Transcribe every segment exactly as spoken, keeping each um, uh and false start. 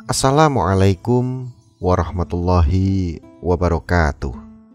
Assalamualaikum warahmatullahi wabarakatuh.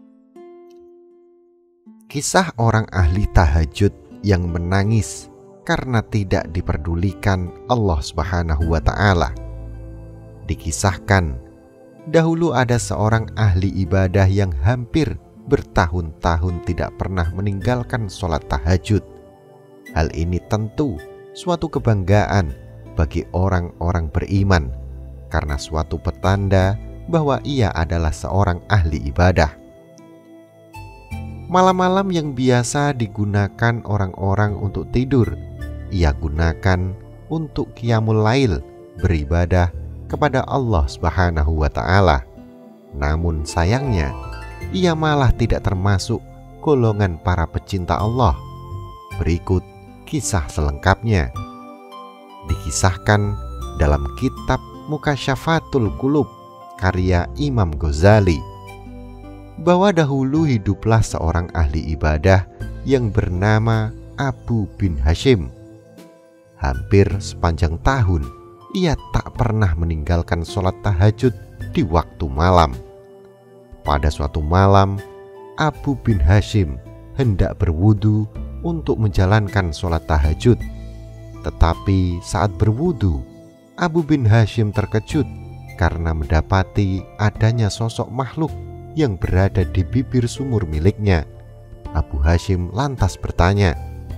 Kisah orang ahli tahajud yang menangis karena tidak diperdulikan Allah Subhanahu wa ta'ala. Dikisahkan, dahulu ada seorang ahli ibadah yang hampir bertahun-tahun tidak pernah meninggalkan sholat tahajud. Hal ini tentu suatu kebanggaan bagi orang-orang beriman, karena suatu petanda bahwa ia adalah seorang ahli ibadah. Malam-malam yang biasa digunakan orang-orang untuk tidur, ia gunakan untuk qiyamul lail, beribadah kepada Allah Subhanahu wa ta'ala. Namun sayangnya, ia malah tidak termasuk golongan para pecinta Allah. Berikut kisah selengkapnya. Dikisahkan dalam kitab Mukasyafatul Qulub karya Imam Ghazali, bahwa dahulu hiduplah seorang ahli ibadah yang bernama Abu bin Hashim. Hampir sepanjang tahun ia tak pernah meninggalkan sholat tahajud di waktu malam. Pada suatu malam, Abu bin Hashim hendak berwudu untuk menjalankan sholat tahajud. Tetapi saat berwudu, Abu bin Hashim terkejut karena mendapati adanya sosok makhluk yang berada di bibir sumur miliknya. Abu Hashim lantas bertanya,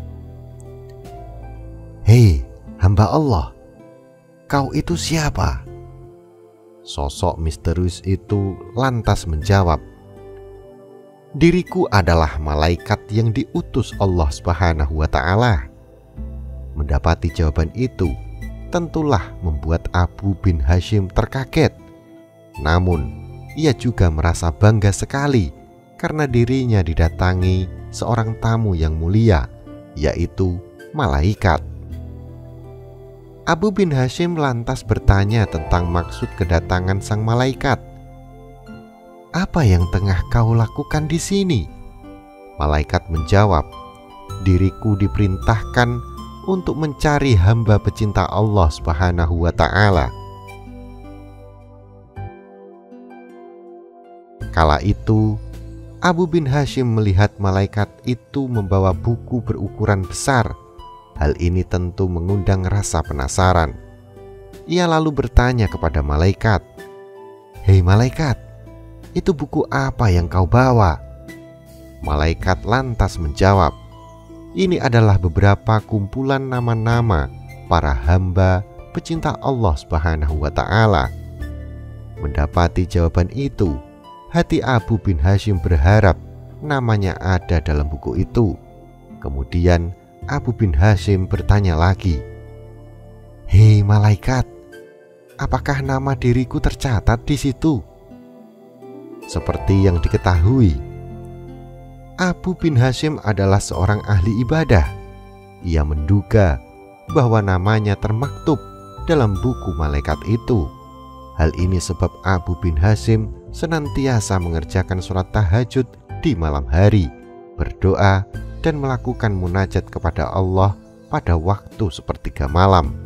"Hei hamba Allah, kau itu siapa?" Sosok misterius itu lantas menjawab, "Diriku adalah malaikat yang diutus Allah Subhanahu wa ta'ala." Mendapati jawaban itu tentulah membuat Abu bin Hashim terkaget. Namun, ia juga merasa bangga sekali karena dirinya didatangi seorang tamu yang mulia, yaitu malaikat. Abu bin Hashim lantas bertanya tentang maksud kedatangan sang malaikat. "Apa yang tengah kau lakukan di sini?" Malaikat menjawab, "Diriku diperintahkan untuk mencari hamba pecinta Allah Subhanahu wa ta'ala." Kala itu, Abu bin Hashim melihat malaikat itu membawa buku berukuran besar. Hal ini tentu mengundang rasa penasaran. Ia lalu bertanya kepada malaikat, "Hei malaikat, itu buku apa yang kau bawa?" Malaikat lantas menjawab, "Ini adalah beberapa kumpulan nama-nama para hamba pecinta Allah Subhanahu wa ta'ala." Mendapati jawaban itu, hati Abu bin Hashim berharap namanya ada dalam buku itu. Kemudian Abu bin Hashim bertanya lagi, "Hei malaikat, apakah nama diriku tercatat di situ?" Seperti yang diketahui, Abu bin Hashim adalah seorang ahli ibadah. Ia menduga bahwa namanya termaktub dalam buku malaikat itu. Hal ini sebab Abu bin Hashim senantiasa mengerjakan sholat tahajud di malam hari, berdoa dan melakukan munajat kepada Allah pada waktu sepertiga malam.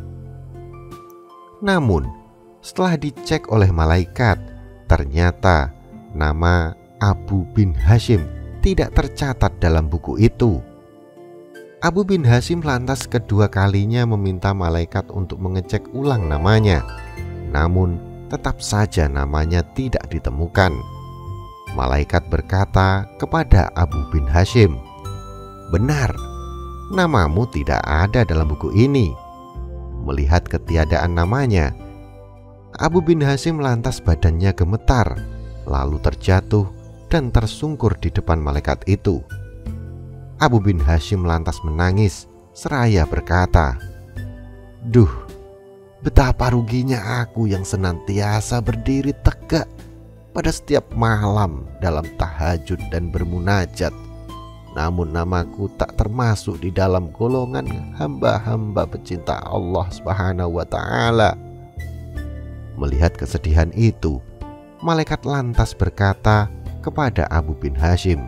Namun, setelah dicek oleh malaikat, ternyata nama Abu bin Hashim tidak tercatat dalam buku itu. Abu bin Hashim lantas kedua kalinya meminta malaikat untuk mengecek ulang namanya. Namun tetap saja namanya tidak ditemukan. Malaikat berkata kepada Abu bin Hashim, "Benar, namamu tidak ada dalam buku ini." Melihat ketiadaan namanya, Abu bin Hashim lantas badannya gemetar, lalu terjatuh dan tersungkur di depan malaikat itu. Abu bin Hashim lantas menangis seraya berkata, "Duh, betapa ruginya aku yang senantiasa berdiri tegak pada setiap malam dalam tahajud dan bermunajat. Namun namaku tak termasuk di dalam golongan hamba-hamba pecinta Allah Subhanahu wa ta'ala." Melihat kesedihan itu, malaikat lantas berkata kepada Abu bin Hashim,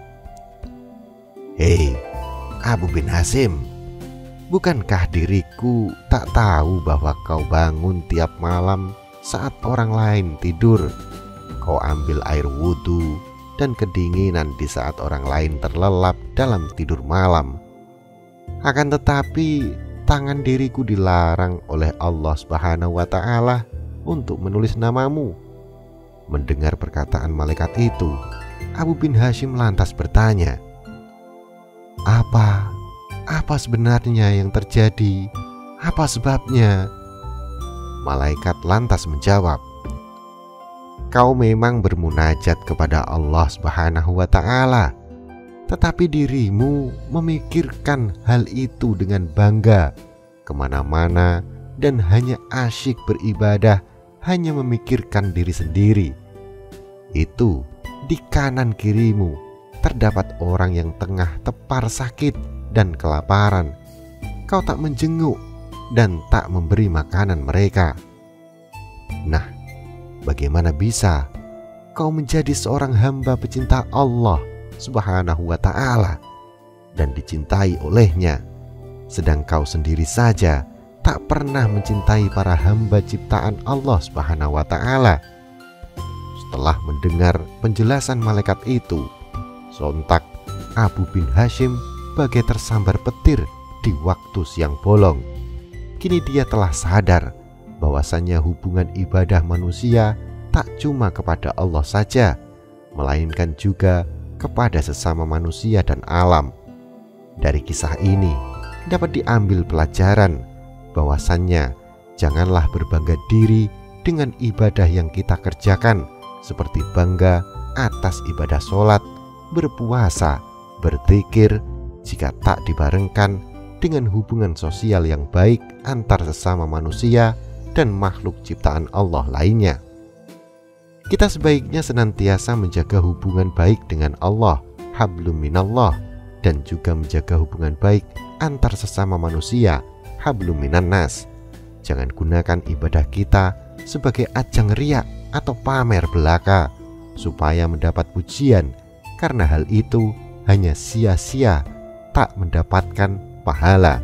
"Hei Abu bin Hashim, bukankah diriku tak tahu bahwa kau bangun tiap malam saat orang lain tidur. Kau ambil air wudhu dan kedinginan di saat orang lain terlelap dalam tidur malam. Akan tetapi tangan diriku dilarang oleh Allah Subhanahu wa Ta'ala untuk menulis namamu. Mendengar perkataan malaikat itu, Abu bin Hashim lantas bertanya, Apa? Apa sebenarnya yang terjadi? Apa sebabnya? Malaikat lantas menjawab, Kau memang bermunajat kepada Allah Subhanahu wa Ta'ala, tetapi dirimu memikirkan hal itu dengan bangga kemana-mana dan hanya asyik beribadah, hanya memikirkan diri sendiri. Itu di kanan kirimu terdapat orang yang tengah tepar sakit dan kelaparan. Kau tak menjenguk dan tak memberi makanan mereka. Nah, bagaimana bisa kau menjadi seorang hamba pecinta Allah Subhanahu wa Ta'ala dan dicintai olehnya, sedang kau sendiri saja tak pernah mencintai para hamba ciptaan Allah Subhanahu wa Ta'ala? Setelah mendengar penjelasan malaikat itu, sontak Abu bin Hashim bagai tersambar petir di waktu siang bolong. Kini dia telah sadar bahwasannya hubungan ibadah manusia tak cuma kepada Allah saja, melainkan juga kepada sesama manusia dan alam. Dari kisah ini dapat diambil pelajaran bahwasannya janganlah berbangga diri dengan ibadah yang kita kerjakan, seperti bangga atas ibadah sholat, berpuasa, berzikir, jika tak dibarengkan dengan hubungan sosial yang baik antar sesama manusia dan makhluk ciptaan Allah lainnya. Kita sebaiknya senantiasa menjaga hubungan baik dengan Allah, hablum minallah, dan juga menjaga hubungan baik antar sesama manusia, hablum minan nas. Jangan gunakan ibadah kita sebagai ajang riak atau pamer belaka supaya mendapat pujian, karena hal itu hanya sia-sia, tak mendapatkan pahala.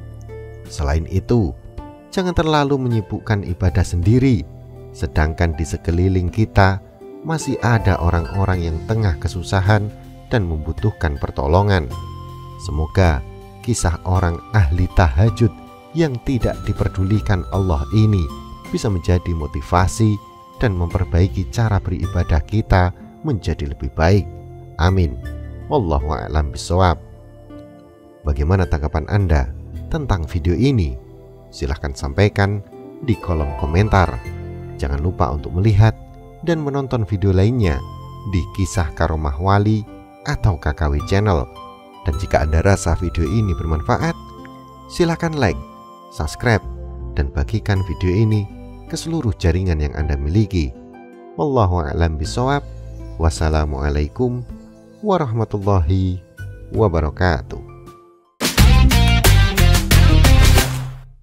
Selain itu, jangan terlalu menyibukkan ibadah sendiri, sedangkan di sekeliling kita masih ada orang-orang yang tengah kesusahan dan membutuhkan pertolongan. Semoga kisah orang ahli tahajud yang tidak diperdulikan Allah ini bisa menjadi motivasi dan memperbaiki cara beribadah kita menjadi lebih baik. Amin. Wallahu a'lam bishawab. Bagaimana tanggapan Anda tentang video ini? Silahkan sampaikan di kolom komentar. Jangan lupa untuk melihat dan menonton video lainnya di Kisah Karomah Wali atau K K W Channel. Dan jika Anda rasa video ini bermanfaat, silahkan like, subscribe, dan bagikan video ini ke seluruh jaringan yang Anda miliki. Wallahu a'lam bishawab. Wassalamualaikum warahmatullahi wabarakatuh.